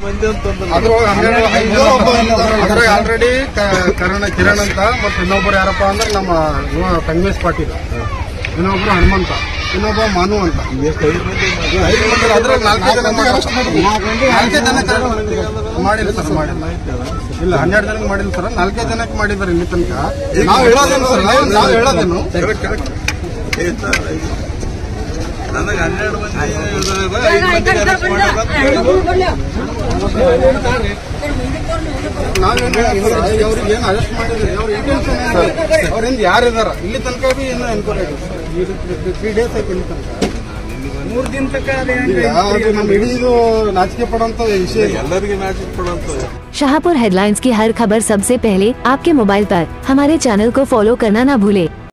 Already Kiran ಅಂತ ಮತ್ತೆ ಇನ್ನೊಬ್ಬರು ಯಾರಪ್ಪ ಅಂದ್ರೆ ನಮ್ಮ ಸಂಗಮೇಶ್ ಪಾಟೀಲ್, ಇನ್ನೊಬ್ರು ಹನುಮಂತ, ಇನ್ನೊಬ್ಬ ಮಾನು ಅಂತ. ಅದ್ರಾಗ 4 ಜನ ಮಾಡಿಲ್ಲ ಸರ್, ಮಾಡಿಲ್ಲ. ಇಲ್ಲ 12 ಜನಕ್ಕೆ ಮಾಡಿಲ್ಲ ಸರ್, 4 ಜನಕ್ಕೆ ಮಾಡಿದ್ದಾರೆ ಇಲ್ಲಿ ತನಕ. ನಾವು ಹೇಳೋದೇನು ಸರ್, ನಾವು ಹೇಳೋದೇನು ನನಗೆ 12 ಮಂದಿ ಅವ್ರಿಗೆ ಏನು ಅರೆಸ್ಟ್ ಮಾಡಿದ್ರೆ ಅವ್ರಿಂದ ಯಾರಿದಾರ ಇಲ್ಲಿ ತನಕ ಬಿ ಇನ್ನೂ ಎನ್ಕ್ವೈರಿ ಆಗಿದೆ. 3 days ಆಯ್ತು ಇಲ್ಲಿ ತನಕ, 3 दिन तक ನಮ್ಮ ಇಡೀದು ನಾಚಿಕೆ ಪಡುವಂತ ವಿಷಯ, ಎಲ್ಲರಿಗೆ ನಾಚಿಕೆ ಪಡುವಂತ. शाहपुर हेडलाइंस की हर खबर सबसे पहले आपके मोबाइल पर, हमारे चैनल को फॉलो करना ना भूले।